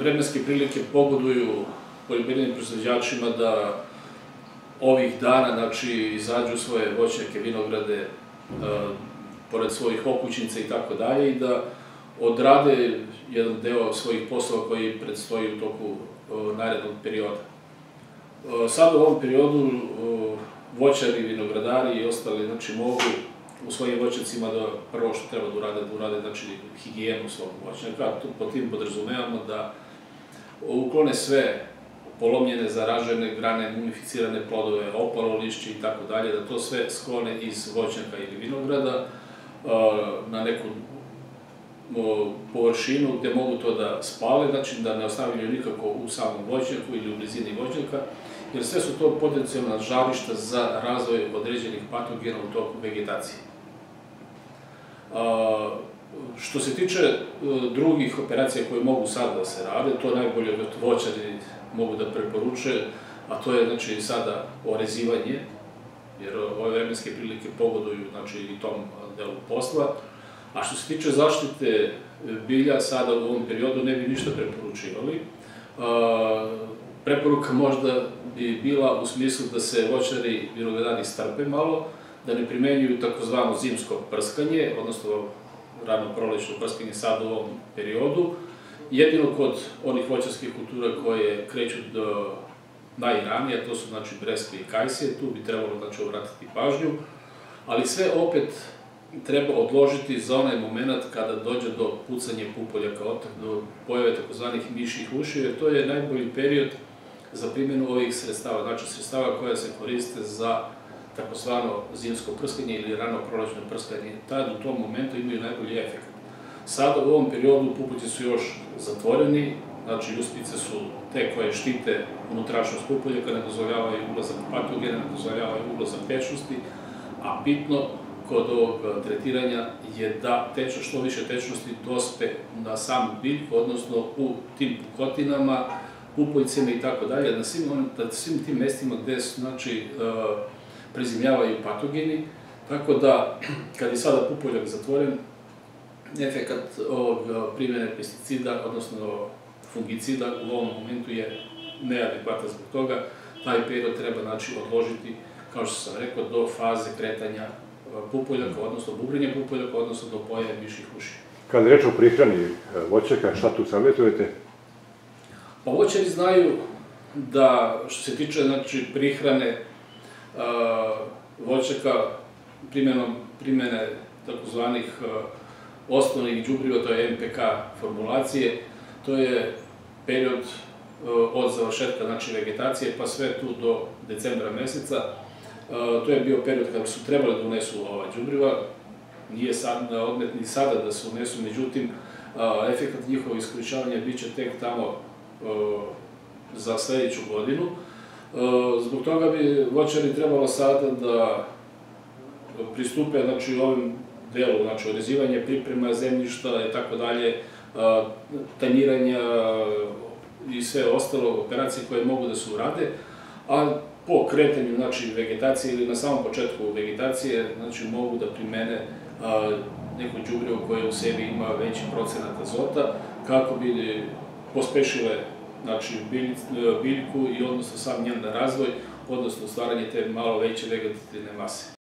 vremenske prilike pogoduju poljoprivrednim proizvođačima da ovih dana, znači, izađu svoje voćnjake, vinograde, pored svojih okućnica i tako dalje, i da odrade jedan deo svojih poslova koji predstoji u toku narednog perioda. Sad u ovom periodu voćari, vinogradari i ostali, znači, mogu u svojim voćnjacima da prvo što treba da urade, znači, higijenu svog voćnjaka. Po tim podrazumevamo da uklone sve polomljene, zaražene grane, mumificirane plodove, opalo lišće i tako dalje, da to sve sklone iz voćnjaka ili vinograda na neku površinu gde mogu to da spale, znači da ne ostavljaju nikako u samom voćnjaku ili u blizini voćnjaka, jer sve su to potencijalna žarišta za razvoj određenih patogena u toku vegetacije. Što se tiče drugih operacija koje mogu sad da se rade, to najbolje voćari mogu da preporuče, a to je, znači, sada orezivanje, jer ove vremenske prilike pogoduju, znači, i tom delu posla. A što se tiče zaštite bilja, sada u ovom periodu ne bi ništa preporučivali. Preporuka možda bi bila u smislu da se voćari i vinogradari strpe malo, da ne primenjuju takozvano zimsko prskanje, odnosno rano prolećno prskanje sad u ovom periodu. Jedino kod onih voćarskih kultura koje kreću najranije, to su, znači, breskve i kajsije, tu bi trebalo, znači, obratiti pažnju, ali sve opet treba odložiti za onaj moment kada dođe do pucanja pupoljaka, do pojave takozvanih mišjih ušiju, jer to je najbolji period za primjenu ovih sredstava, znači sredstava koja se koriste za takozvano zimsko prskanje ili rano prolećno prskanje. Tad u tom momentu imaju najbolji efekt. Sada u ovom periodu pupoljci su još zatvoreni, znači uspice su te koje štite unutrašnjost pupoljaka, ne dozvoljavaju ulazak patogena, ne dozvoljavaju ulazak tečnosti, a bitno kod ovog tretiranja je da što više tečnosti dospe na samu biljku, odnosno u tim pukotinama, pupoljcima i tako dalje, na svim tim mestima gde su, znači, prezimljavaju patogeni, tako da, kad je sada pupoljak zatvoren, efekat ovog primjene pesticida, odnosno fungicida, u ovom momentu je neadekvatan zbog toga. Taj period treba, znači, odložiti, kao što sam rekao, do faze kretanja pupoljaka, odnosno bubrenja pupoljaka, odnosno do pojave mišjih ušiju. Kada je reč o prihrani voćaka, šta tu savjetujete? Pa voćari znaju da, što se tiče, znači, prihrane voćaka, primjene takozvanih osnovnih đubriva, to je NPK formulacije, to je period od završetka, znači, vegetacije, pa sve tu do decembra meseca. To je bio period kada su trebali da unesu ova đubriva, nije odmet ni sada da se unesu, međutim, efekat njihovog iskorišćavanja biće tek tamo za sledeću godinu. Zbog toga bi voćari trebalo sada da pristupe, znači, ovom delu, znači, orezivanje, priprema zemljišta i tako dalje, tanjiranja i sve ostalo operacije koje mogu da se urade, a po kretanju, znači, vegetacije ili na samom početku vegetacije, znači, mogu da primene neko đubrivo koje u sebi ima veći procenat azota, kako bi pospešile, znači, biljku i odnosno sam njen razvoj, odnosno stvaranje te malo veće vegetativne mase.